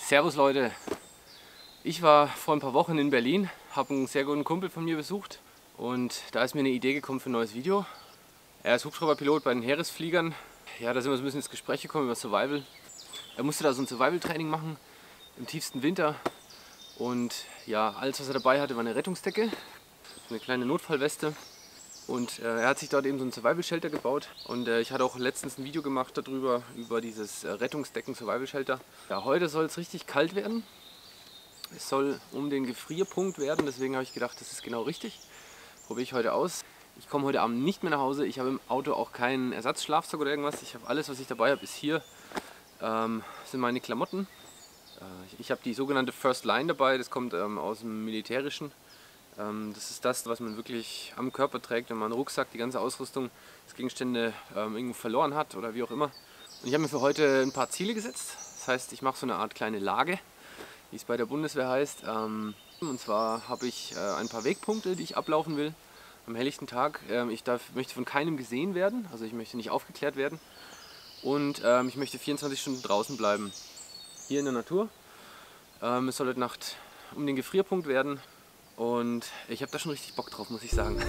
Servus Leute, ich war vor ein paar Wochen in Berlin, habe einen sehr guten Kumpel von mir besucht und da ist mir eine Idee gekommen für ein neues Video. Er ist Hubschrauberpilot bei den Heeresfliegern. Ja, da sind wir so ein bisschen ins Gespräch gekommen über Survival. Er musste da so ein Survival-Training machen im tiefsten Winter und ja, alles was er dabei hatte war eine Rettungsdecke, eine kleine Notfallweste. Und er hat sich dort eben so ein Survival-Shelter gebaut und ich hatte auch letztens ein Video gemacht darüber, über dieses Rettungsdecken-Survival-Shelter. Ja, heute soll es richtig kalt werden. Es soll um den Gefrierpunkt werden, deswegen habe ich gedacht, das ist genau richtig. Probiere ich heute aus. Ich komme heute Abend nicht mehr nach Hause. Ich habe im Auto auch keinen Ersatzschlafsack oder irgendwas. Ich habe alles, was ich dabei habe, ist hier. Sind meine Klamotten. Ich habe die sogenannte First Line dabei, das kommt aus dem Militärischen. Das ist das, was man wirklich am Körper trägt, wenn man einen Rucksack, die ganze Ausrüstung, das Gegenstände irgendwo verloren hat oder wie auch immer. Und ich habe mir für heute ein paar Ziele gesetzt. Das heißt, ich mache so eine Art kleine Lage, wie es bei der Bundeswehr heißt. Und zwar habe ich ein paar Wegpunkte, die ich ablaufen will am helllichten Tag. Ich möchte von keinem gesehen werden, also ich möchte nicht aufgeklärt werden. Und ich möchte 24 Stunden draußen bleiben, hier in der Natur. Es soll heute Nacht um den Gefrierpunkt werden. Und ich habe da schon richtig Bock drauf, muss ich sagen.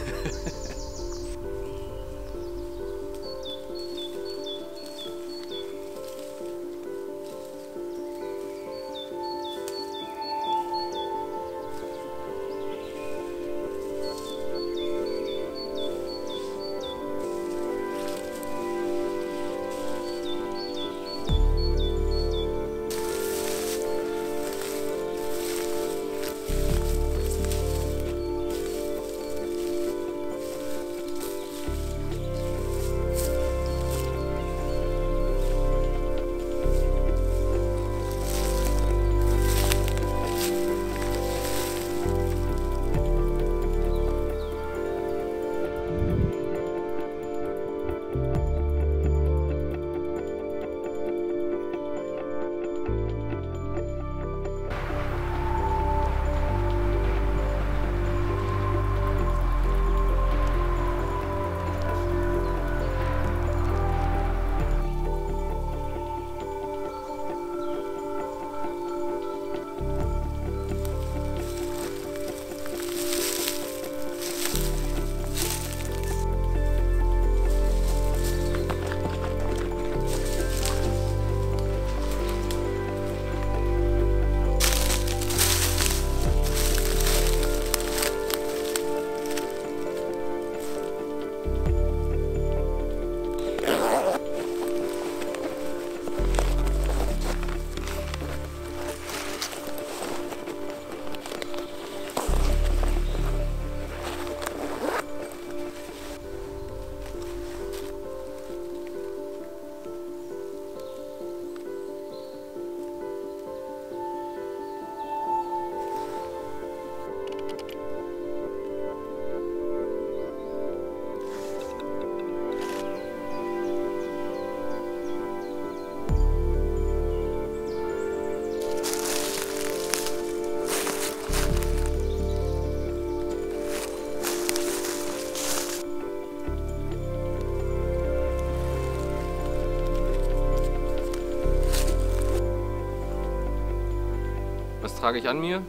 Was trage ich an mir?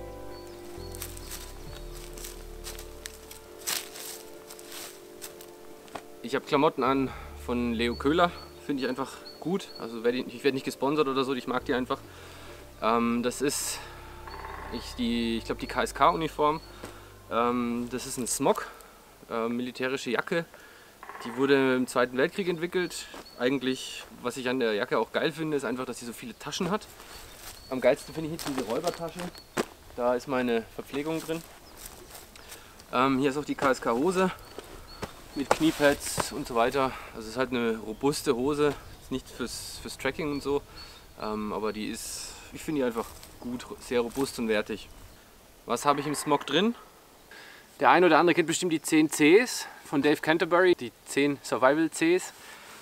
Ich habe Klamotten an von Leo Köhler, finde ich einfach gut. Also ich werde nicht gesponsert oder so, ich mag die einfach. Das ist, ich glaube, die KSK-Uniform. Das ist ein Smog, militärische Jacke. Die wurde im Zweiten Weltkrieg entwickelt. Eigentlich, was ich an der Jacke auch geil finde, ist einfach, dass sie so viele Taschen hat. Am geilsten finde ich jetzt diese Räubertasche. Da ist meine Verpflegung drin. Hier ist auch die KSK-Hose mit Kniepads und so weiter. Also es ist halt eine robuste Hose, ist nicht fürs Tracking und so, aber die ist, ich finde die einfach gut, sehr robust und wertig. Was habe ich im Smog drin? Der eine oder andere kennt bestimmt die 10 Cs von Dave Canterbury, die 10 Survival Cs.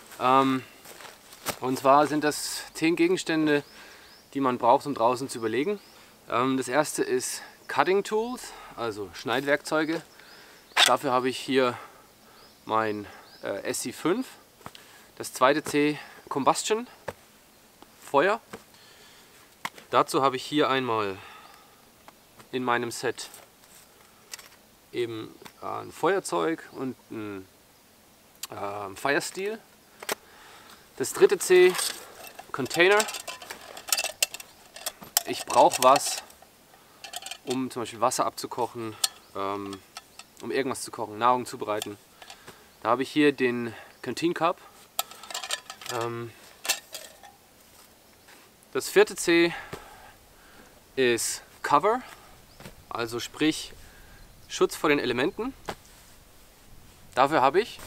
Und zwar sind das 10 Gegenstände, die man braucht, um draußen zu überlegen. Das erste ist Cutting Tools, also Schneidwerkzeuge. Dafür habe ich hier mein SC5. Das zweite C, Combustion, Feuer. Dazu habe ich hier einmal in meinem Set eben ein Feuerzeug und ein Fire Steel. Das dritte C, Container. Ich brauche was, um zum Beispiel Wasser abzukochen, um irgendwas zu kochen, Nahrung zubereiten. Da habe ich hier den Canteen Cup. Das vierte C ist Cover, also sprich Schutz vor den Elementen. Dafür habe ich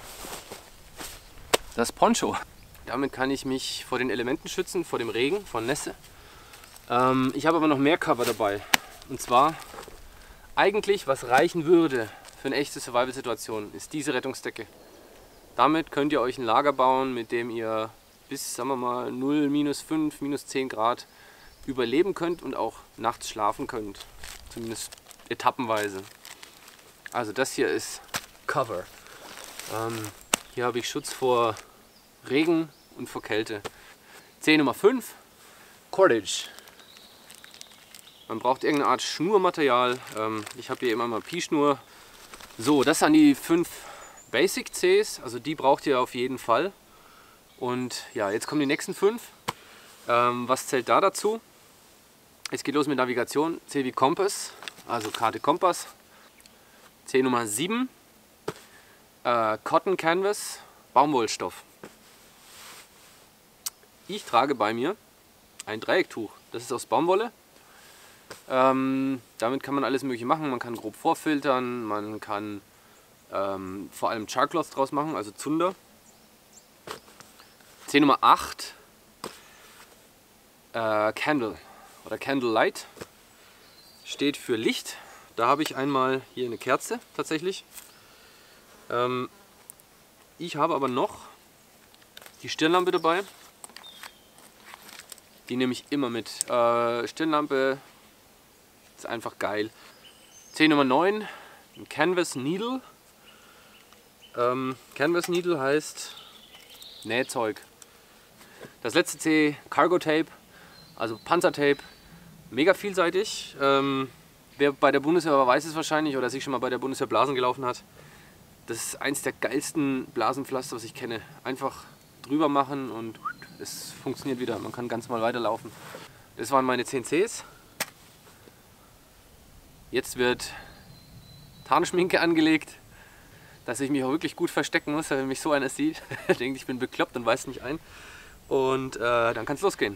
das Poncho. Damit kann ich mich vor den Elementen schützen, vor dem Regen, vor Nässe. Ich habe aber noch mehr Cover dabei. Und zwar eigentlich, was reichen würde für eine echte Survival-Situation, ist diese Rettungsdecke. Damit könnt ihr euch ein Lager bauen, mit dem ihr bis, sagen wir mal, 0, -5, -10 Grad überleben könnt und auch nachts schlafen könnt. Zumindest etappenweise. Also das hier ist Cover. Hier habe ich Schutz vor Regen und vor Kälte. C Nummer 5, Cordage. Man braucht irgendeine Art Schnurmaterial. Ich habe hier immer mal Pi-Schnur. So, das sind die 5 Basic Cs, also die braucht ihr auf jeden Fall. Und ja, jetzt kommen die nächsten 5. Was zählt da dazu? Es geht los mit Navigation. C wie Kompass, also Karte Kompass. C Nummer 7, Cotton Canvas, Baumwollstoff. Ich trage bei mir ein Dreiecktuch. Das ist aus Baumwolle. Damit kann man alles Mögliche machen. Man kann grob vorfiltern, man kann vor allem Charcloth draus machen, also Zunder. C Nummer 8, Candle oder Candlelight, steht für Licht. Da habe ich einmal hier eine Kerze tatsächlich. Ich habe aber noch die Stirnlampe dabei. Die nehme ich immer mit. Stirnlampe ist einfach geil. C Nummer 9, ein Canvas Needle. Canvas Needle heißt Nähzeug. Das letzte C, Cargo Tape, also Panzertape. Mega vielseitig. Wer bei der Bundeswehr war, weiß es wahrscheinlich oder sich schon mal bei der Bundeswehr Blasen gelaufen hat. Das ist eins der geilsten Blasenpflaster, was ich kenne. Einfach drüber machen und es funktioniert wieder. Man kann ganz mal weiterlaufen. Das waren meine 10 Cs. Jetzt wird Tarnschminke angelegt, dass ich mich auch wirklich gut verstecken muss, wenn mich so einer sieht. Denkt, ich bin bekloppt und weiß nicht ein. Und dann kann es losgehen.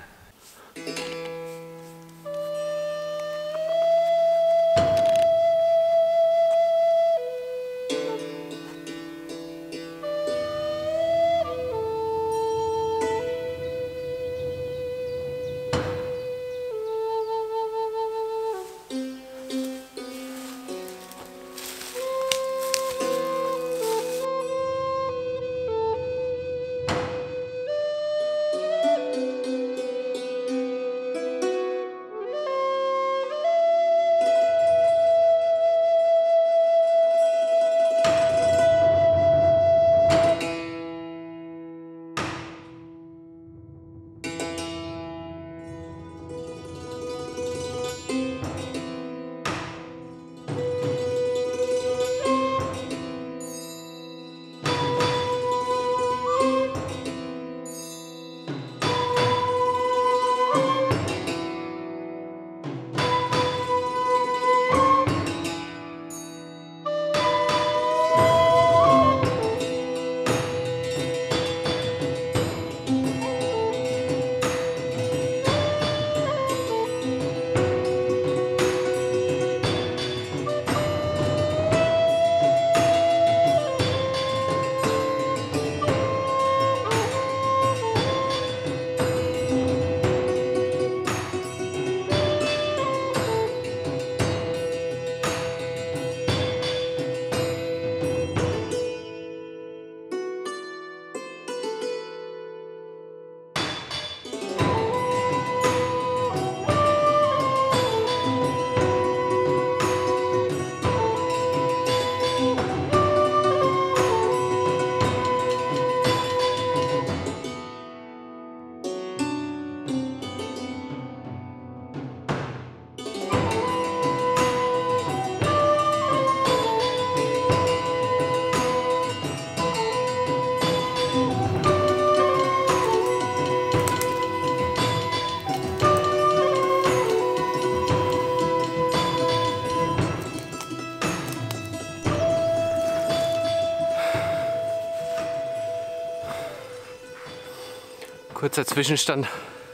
Kurzer Zwischenstand.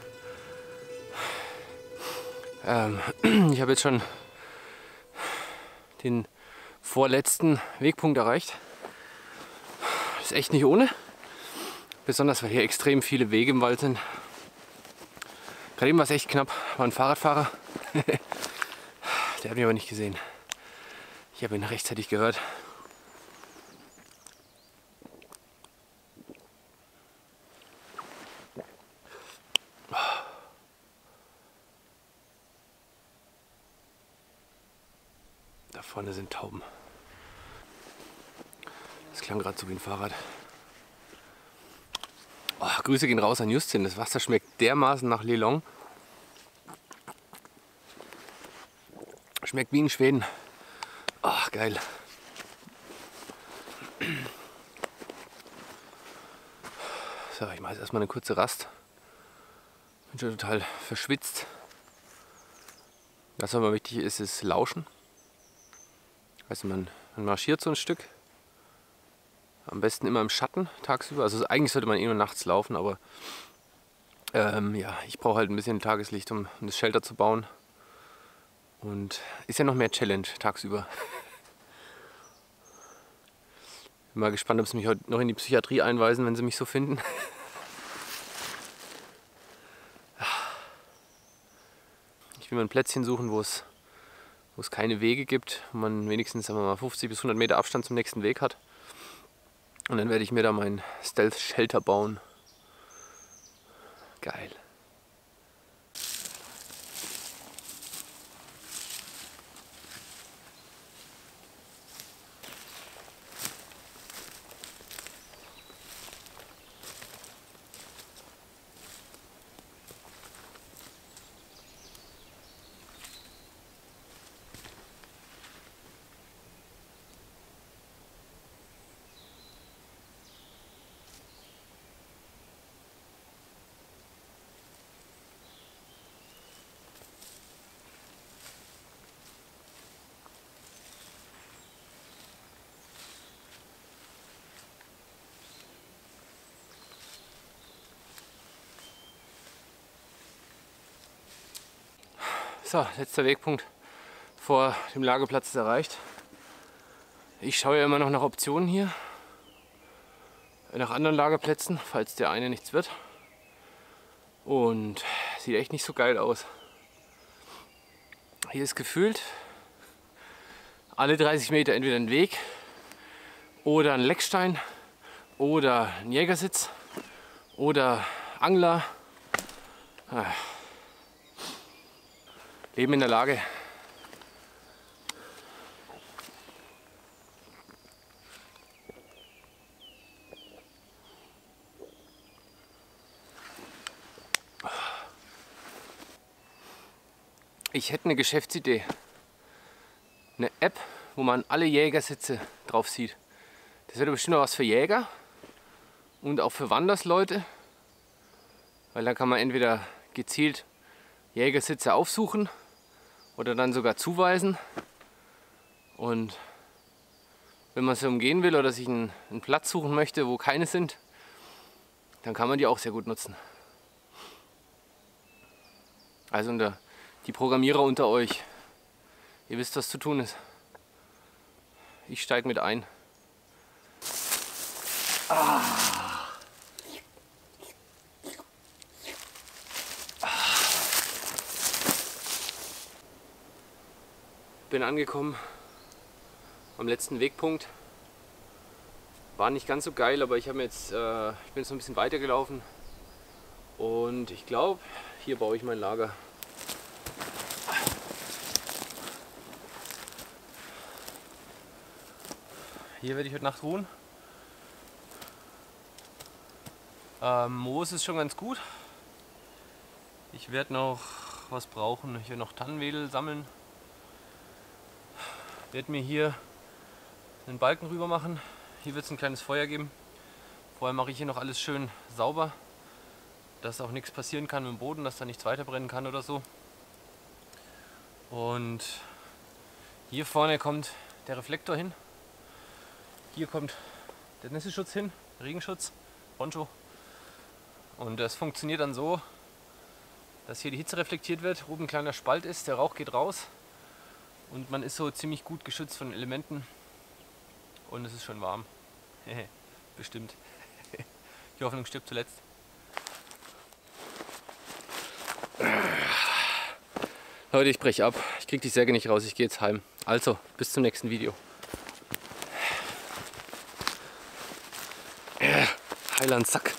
Ich habe jetzt schon den vorletzten Wegpunkt erreicht. Ist echt nicht ohne. Besonders weil hier extrem viele Wege im Wald sind. Gerade eben war es echt knapp. War ein Fahrradfahrer. Der hat mich aber nicht gesehen. Ich habe ihn rechtzeitig gehört. Da vorne sind Tauben. Das klang gerade so wie ein Fahrrad. Oh, Grüße gehen raus an Justin. Das Wasser schmeckt dermaßen nach Lelong. Schmeckt wie in Schweden. Ach, geil. So, ich mache jetzt erstmal eine kurze Rast. Bin schon total verschwitzt. Was aber wichtig ist, ist Lauschen. Also man marschiert so ein Stück. Am besten immer im Schatten tagsüber. Also eigentlich sollte man eh nur nachts laufen, aber ja, ich brauche halt ein bisschen Tageslicht, um das Shelter zu bauen. Und ist ja noch mehr Challenge tagsüber. Bin mal gespannt, ob sie mich heute noch in die Psychiatrie einweisen, wenn sie mich so finden. Ich will mir ein Plätzchen suchen, wo es keine Wege gibt, wo man wenigstens, sagen wir mal, 50 bis 100 Meter Abstand zum nächsten Weg hat. Und dann werde ich mir da mein Stealth-Shelter bauen. Geil. So, letzter Wegpunkt vor dem Lagerplatz ist erreicht. Ich schaue ja immer noch nach Optionen hier, nach anderen Lagerplätzen, falls der eine nichts wird. Und sieht echt nicht so geil aus. Hier ist gefühlt alle 30 Meter entweder ein Weg oder ein Leckstein oder ein Jägersitz oder Angler. Leben in der Lage. Ich hätte eine Geschäftsidee. Eine App, wo man alle Jägersitze drauf sieht. Das wäre bestimmt auch was für Jäger und auch für Wandersleute. Weil da kann man entweder gezielt Jägersitze aufsuchen oder dann sogar zuweisen. Und wenn man sie umgehen will oder sich einen Platz suchen möchte, wo keine sind, dann kann man die auch sehr gut nutzen. Also die Programmierer unter euch, ihr wisst, was zu tun ist. Ich steige mit ein. Bin angekommen am letzten Wegpunkt. War nicht ganz so geil, aber ich bin jetzt so ein bisschen weiter gelaufen und ich glaube, hier baue ich mein Lager. Hier werde ich heute Nacht ruhen. Moos ist schon ganz gut. Ich werde noch was brauchen. Ich werde noch Tannenwedel sammeln. Werde mir hier einen Balken rüber machen. Hier wird es ein kleines Feuer geben. Vorher mache ich hier noch alles schön sauber, dass auch nichts passieren kann mit dem Boden, dass da nichts weiter brennen kann oder so. Und hier vorne kommt der Reflektor hin. Hier kommt der Nässeschutz hin, Regenschutz, Poncho. Und das funktioniert dann so, dass hier die Hitze reflektiert wird, oben ein kleiner Spalt ist, der Rauch geht raus und man ist so ziemlich gut geschützt von den Elementen und es ist schon warm. Bestimmt. Die Hoffnung stirbt zuletzt. Leute, ich breche ab. Ich kriege die Säge nicht raus, ich gehe jetzt heim. Also, bis zum nächsten Video. Heiland Sack.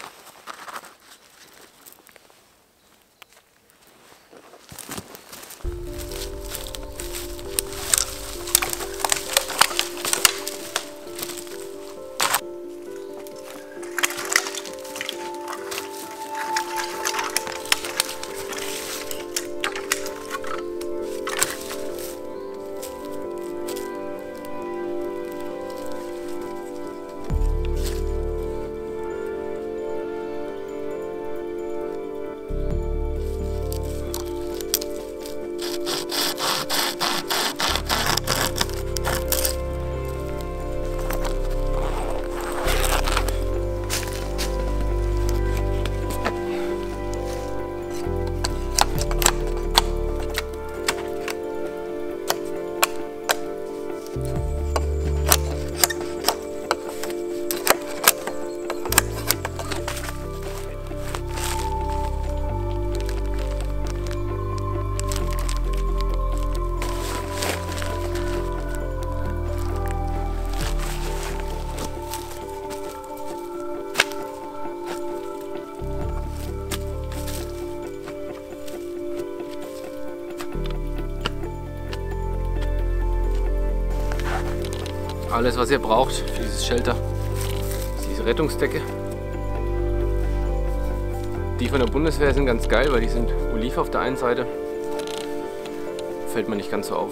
Alles, was ihr braucht für dieses Shelter, ist diese Rettungsdecke. Die von der Bundeswehr sind ganz geil, weil die sind oliv auf der einen Seite. Fällt mir nicht ganz so auf.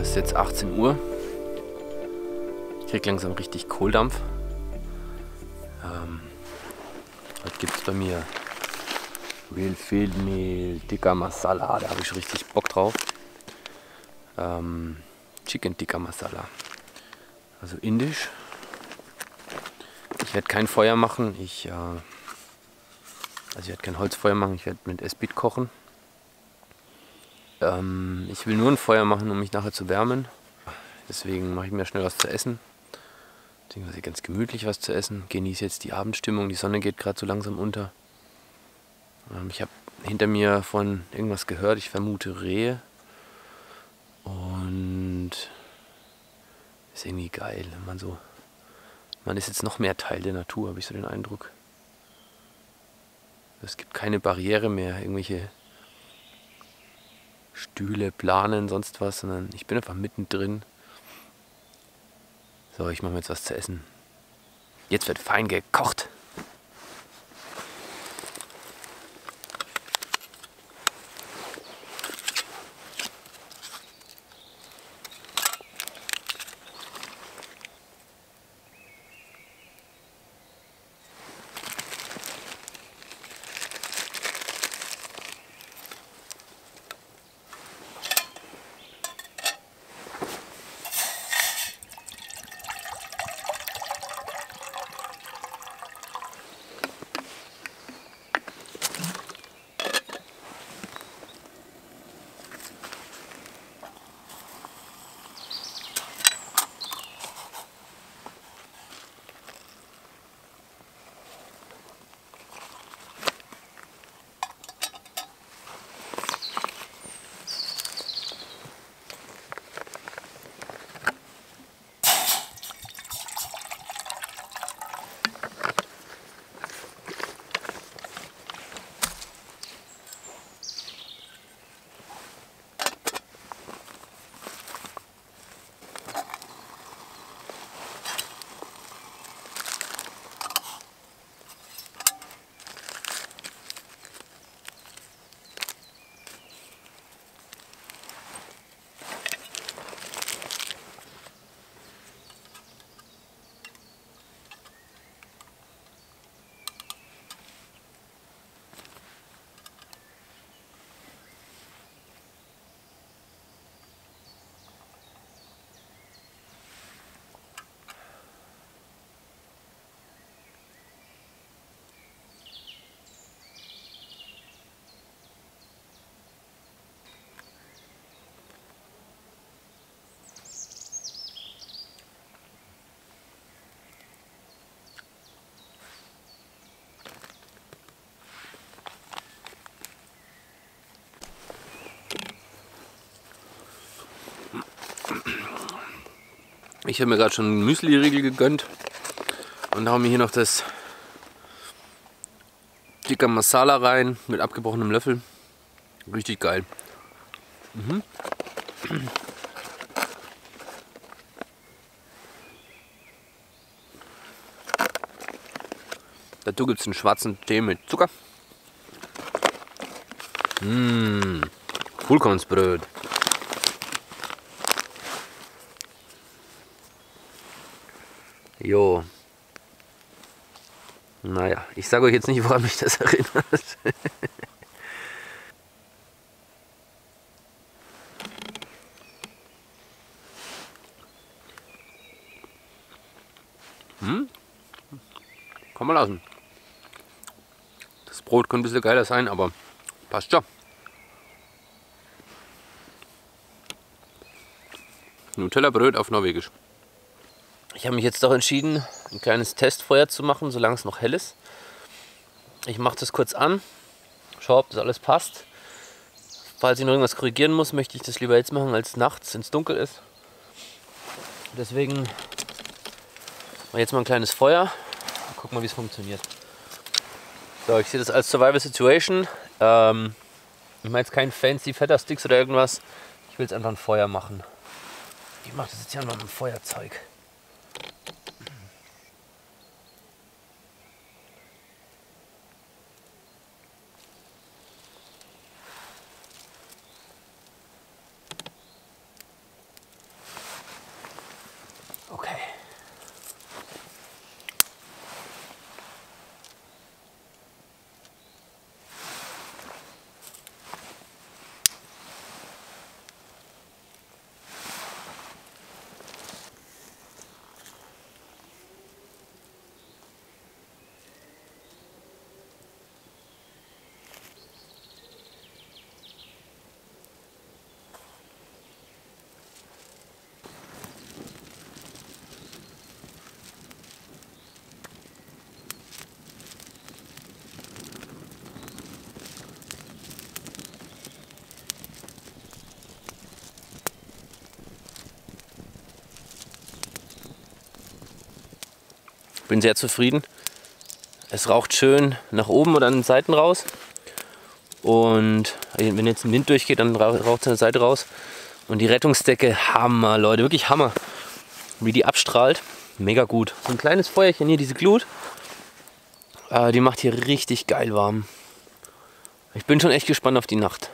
Es ist jetzt 18 Uhr. Ich kriege langsam richtig Kohldampf. Heute gibt es bei mir Real Field Meal, Tikka Masala, da habe ich schon richtig Bock drauf. Chicken Tikka Masala, also indisch. Ich werde kein Feuer machen, ich werde kein Holzfeuer machen, ich werde mit Esbit kochen. Ich will nur ein Feuer machen, um mich nachher zu wärmen. Deswegen mache ich mir schnell was zu essen. Beziehungsweise ganz gemütlich was zu essen. Genieße jetzt die Abendstimmung, die Sonne geht gerade so langsam unter. Ich habe hinter mir von irgendwas gehört, ich vermute Rehe. Und ist irgendwie geil, wenn man ist jetzt noch mehr Teil der Natur, habe ich so den Eindruck. Es gibt keine Barriere mehr, irgendwelche Stühle, Planen, sonst was, sondern ich bin einfach mittendrin. So, ich mache mir jetzt was zu essen. Jetzt wird fein gekocht. Ich habe mir gerade schon einen Müsli-Riegel gegönnt und haue mir hier noch das Tikka Masala rein mit abgebrochenem Löffel. Richtig geil. Dazu gibt es einen schwarzen Tee mit Zucker. Vollkornsbrot. Jo. Naja, ich sage euch jetzt nicht, woran mich das erinnert. Kann man lassen. Das Brot könnte ein bisschen geiler sein, aber passt schon. Nutella-Brot auf Norwegisch. Ich habe mich jetzt doch entschieden, ein kleines Testfeuer zu machen, solange es noch hell ist. Ich mache das kurz an, schaue, ob das alles passt. Falls ich noch irgendwas korrigieren muss, möchte ich das lieber jetzt machen, als nachts, wenn es dunkel ist. Deswegen mache ich jetzt mal ein kleines Feuer und guck mal, wie es funktioniert. So, ich sehe das als Survival Situation. Ich meine jetzt kein fancy fetter Sticks oder irgendwas. Ich will jetzt einfach ein Feuer machen. Ich mache das jetzt hier einfach mit dem Feuerzeug. bin sehr zufrieden. Es raucht schön nach oben oder an den Seiten raus. Und wenn jetzt ein Wind durchgeht, dann raucht es an der Seite raus. Und die Rettungsdecke, Hammer, Leute, wirklich Hammer. Wie die abstrahlt, mega gut. So ein kleines Feuerchen hier, diese Glut, die macht hier richtig geil warm. Ich bin schon echt gespannt auf die Nacht.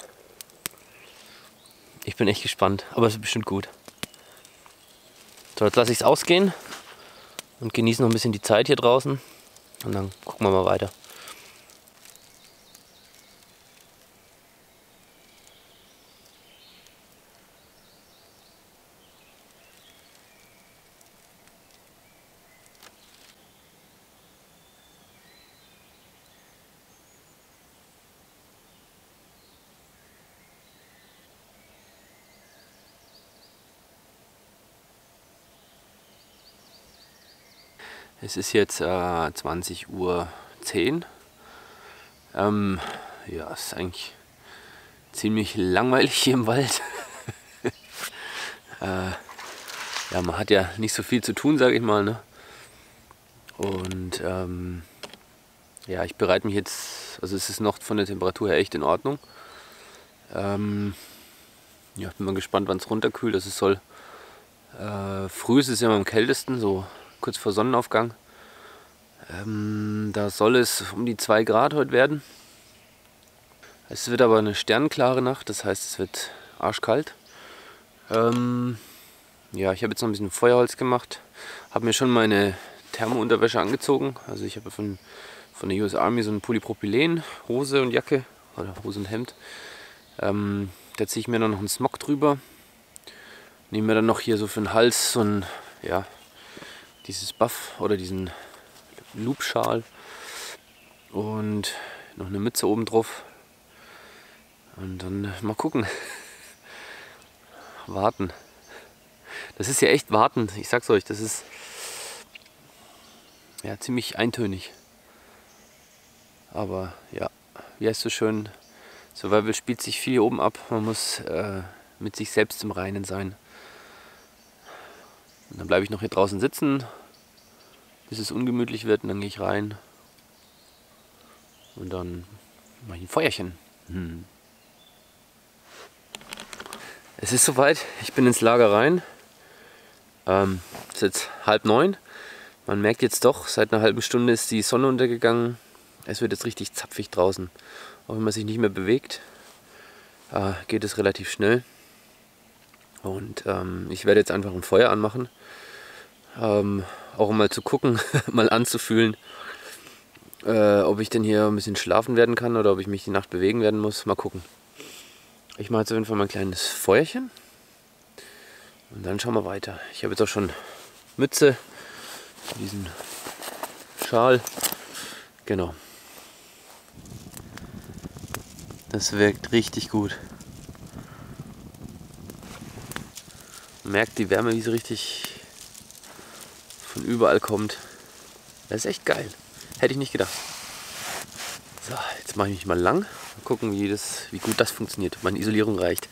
Ich bin echt gespannt, aber es ist bestimmt gut. So, jetzt lasse ich es ausgehen und genieße noch ein bisschen die Zeit hier draußen. Und dann gucken wir mal weiter. Es ist jetzt 20:10 Uhr. Ja, es ist eigentlich ziemlich langweilig hier im Wald. Ja, man hat ja nicht so viel zu tun, sage ich mal, ne? Und ja, ich bereite mich jetzt, also es ist noch von der Temperatur her echt in Ordnung. Ja, ich bin mal gespannt, wann es runterkühlt. Das soll früh ist es ja am kältesten, so kurz vor Sonnenaufgang. Da soll es um die 2 Grad heute werden. Es wird aber eine sternklare Nacht, das heißt, es wird arschkalt. Ja, ich habe jetzt noch ein bisschen Feuerholz gemacht, habe mir schon meine Thermounterwäsche angezogen. Also ich habe von der US Army so ein Polypropylen, Hose und Jacke, oder Hose und Hemd. Da ziehe ich mir dann noch einen Smog drüber. Nehme mir dann noch hier so für den Hals so ein, ja, dieses Buff oder diesen Loopschal und noch eine Mütze oben drauf. Und dann mal gucken. Warten. Das ist ja echt warten. Ich sag's euch, das ist ja ziemlich eintönig. Aber ja, wie heißt so schön, Survival spielt sich viel hier oben ab. Man muss mit sich selbst im Reinen sein. Und dann bleibe ich noch hier draußen sitzen, bis es ungemütlich wird, und dann gehe ich rein. Und dann mache ich ein Feuerchen. Es ist soweit, ich bin ins Lager rein. Es ist jetzt 8:30. Man merkt jetzt doch, seit einer halben Stunde ist die Sonne untergegangen. Es wird jetzt richtig zapfig draußen. Auch wenn man sich nicht mehr bewegt, geht es relativ schnell. Und ich werde jetzt einfach ein Feuer anmachen. Auch um mal zu gucken, mal anzufühlen, ob ich denn hier ein bisschen schlafen werden kann oder ob ich mich die Nacht bewegen werden muss. Mal gucken. Ich mache jetzt auf jeden Fall mal ein kleines Feuerchen und dann schauen wir weiter. Ich habe jetzt auch schon Mütze, diesen Schal. Genau. Das wirkt richtig gut. Man merkt die Wärme, wie sie richtig von überall kommt. Das ist echt geil. Hätte ich nicht gedacht. So, jetzt mache ich mich mal lang. Mal gucken, wie gut das funktioniert. Meine Isolierung reicht.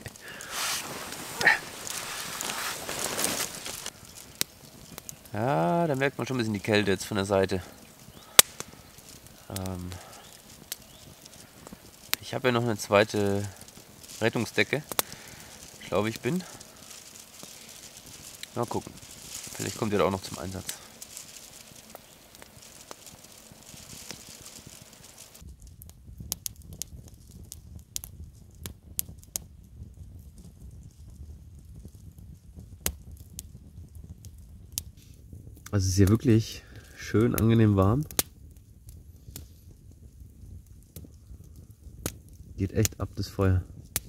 Ja, da merkt man schon ein bisschen die Kälte jetzt von der Seite. Ich habe ja noch eine zweite Rettungsdecke. Ich glaube, ich bin. Mal gucken. Vielleicht kommt ihr da auch noch zum Einsatz. Also es ist hier wirklich schön angenehm warm. Geht echt ab, das Feuer.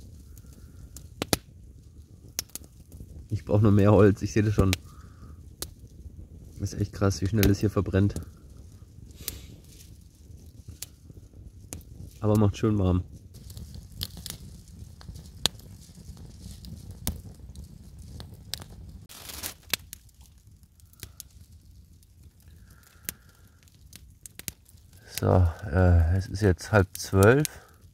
Ich brauche nur mehr Holz, ich sehe das schon. Das ist echt krass, wie schnell es hier verbrennt. Aber macht schön warm. So, es ist jetzt 11:30.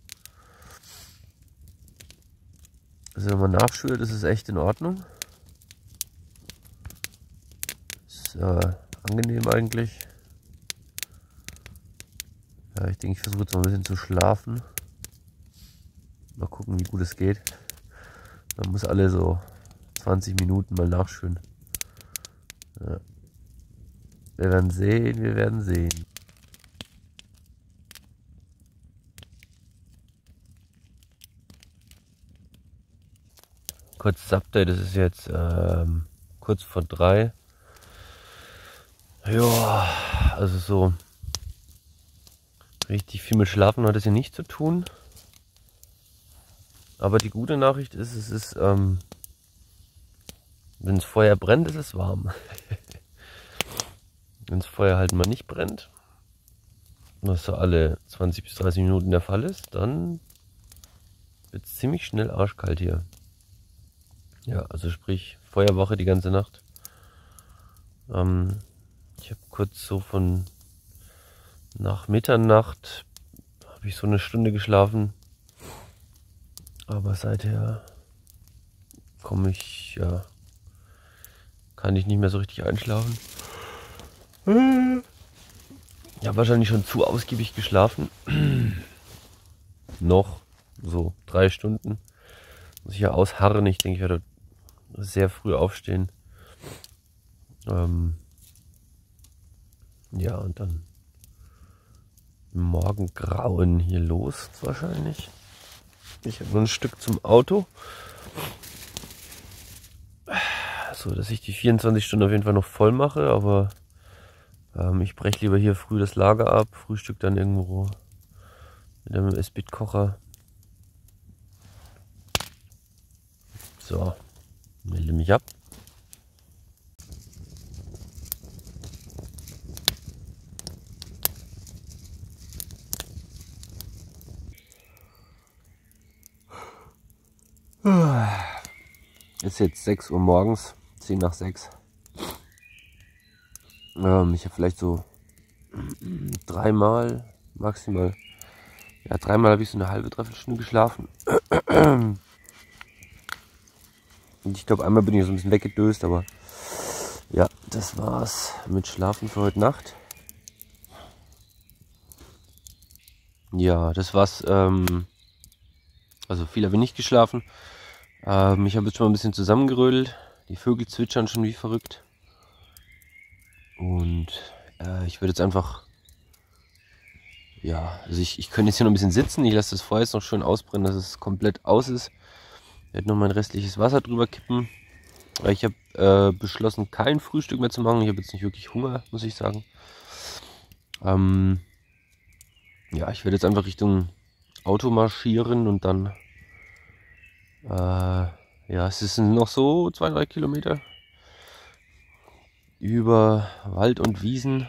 Also wenn man nachschürt, ist es echt in Ordnung. So, angenehm eigentlich. Ja, ich denke, ich versuche jetzt mal ein bisschen zu schlafen. Mal gucken, wie gut es geht. Man muss alle so 20 Minuten mal nachschwimmen. Ja. Wir werden sehen, wir werden sehen. Kurzes Update, das ist jetzt kurz vor 3. Ja, also so richtig viel mit Schlafen hat es hier nicht zu tun. Aber die gute Nachricht ist, es ist, wenn das Feuer brennt, ist es warm. Wenn das Feuer halt mal nicht brennt, was so alle 20 bis 30 Minuten der Fall ist, dann wird es ziemlich schnell arschkalt hier. Ja, also sprich Feuerwache die ganze Nacht. Ich habe kurz so von nach Mitternacht habe ich so eine Stunde geschlafen. Aber seither kann ich nicht mehr so richtig einschlafen. Ich habe wahrscheinlich schon zu ausgiebig geschlafen. Noch so 3 Stunden. Muss ich ja ausharren. Ich denke, ich werde sehr früh aufstehen. Ja, und dann im Morgengrauen hier los wahrscheinlich. Ich habe nur ein Stück zum Auto. So, dass ich die 24 Stunden auf jeden Fall noch voll mache, aber ich breche lieber hier früh das Lager ab, Frühstück dann irgendwo mit einem S-Bit-Kocher. So, melde mich ab. Ist jetzt 6 Uhr morgens, 10 nach 6. Ich habe vielleicht so 3-mal maximal, ja 3-mal habe ich so eine halbe, dreiviertel Stunde geschlafen. Und ich glaube, einmal bin ich so ein bisschen weggedöst, aber ja, das war's mit Schlafen für heute Nacht. Ja, das war's. Also viel habe ich nicht geschlafen. Ich habe jetzt schon mal ein bisschen zusammengerödelt. Die Vögel zwitschern schon wie verrückt. Und ich würde jetzt einfach, ja, also ich könnte jetzt hier noch ein bisschen sitzen. Ich lasse das Feuer jetzt noch schön ausbrennen, dass es komplett aus ist. Ich werde noch mein restliches Wasser drüber kippen. Ich habe beschlossen, kein Frühstück mehr zu machen. Ich habe jetzt nicht wirklich Hunger, muss ich sagen. Ja, ich werde jetzt einfach Richtung Auto marschieren und dann, ja, es sind noch so 2-3 Kilometer über Wald und Wiesen.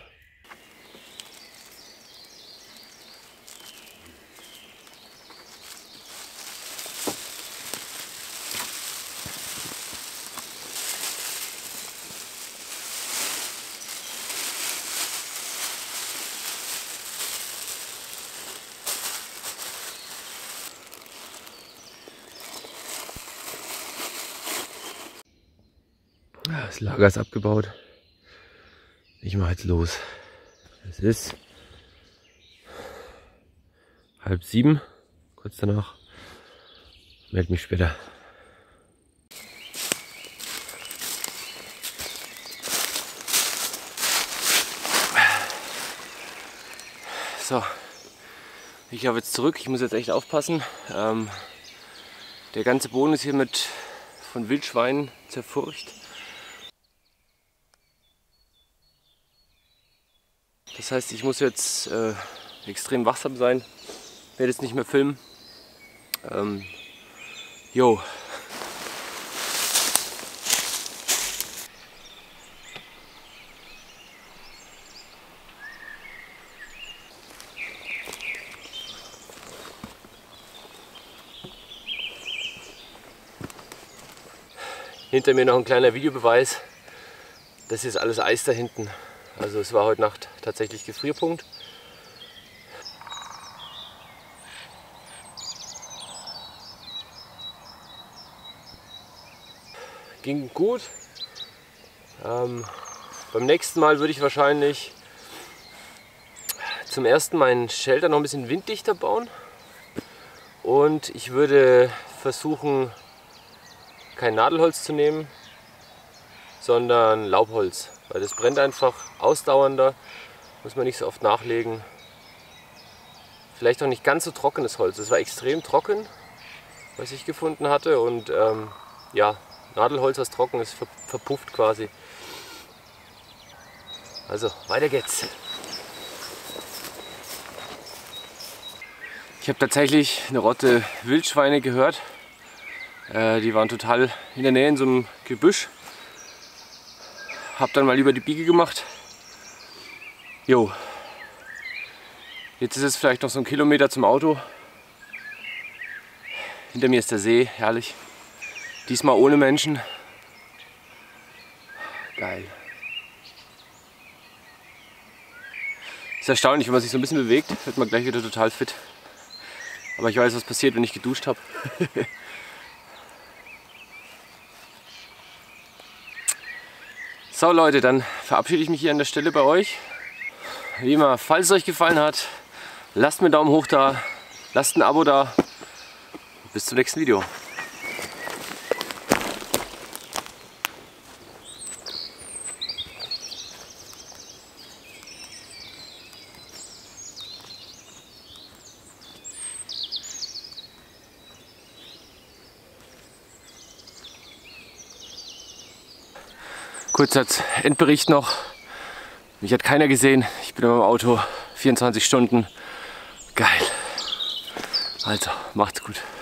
Das Lager ist abgebaut. Ich mache jetzt los. Es ist 6:30, kurz danach. Melde mich später. So, ich laufe jetzt zurück. Ich muss jetzt echt aufpassen. Der ganze Boden ist hier von Wildschweinen zerfurcht. Das heißt, ich muss jetzt extrem wachsam sein. Werde jetzt nicht mehr filmen. Jo. Hinter mir noch ein kleiner Videobeweis. Das ist alles Eis da hinten. Also es war heute Nacht tatsächlich Gefrierpunkt. Ging gut. Beim nächsten Mal würde ich wahrscheinlich zum ersten meinen Shelter noch ein bisschen winddichter bauen. Und ich würde versuchen, kein Nadelholz zu nehmen, sondern Laubholz. Weil das brennt einfach ausdauernder, muss man nicht so oft nachlegen. Vielleicht auch nicht ganz so trockenes Holz. Es war extrem trocken, was ich gefunden hatte. Und ja, Nadelholz, was trocken ist, verpufft quasi. Also, weiter geht's. Ich habe tatsächlich eine Rotte Wildschweine gehört. Die waren total in der Nähe in so einem Gebüsch. Hab dann mal über die Biege gemacht. Jo. Jetzt ist es vielleicht noch so ein Kilometer zum Auto. Hinter mir ist der See, herrlich. Diesmal ohne Menschen. Geil. Ist erstaunlich, wenn man sich so ein bisschen bewegt, wird man gleich wieder total fit. Aber ich weiß, was passiert, wenn ich geduscht habe. So Leute, dann verabschiede ich mich hier an der Stelle bei euch. Wie immer, falls es euch gefallen hat, lasst mir einen Daumen hoch da, lasst ein Abo da. Bis zum nächsten Video. Kurz als Endbericht noch, mich hat keiner gesehen, ich bin in meinem Auto, 24 Stunden, geil. Also, macht's gut.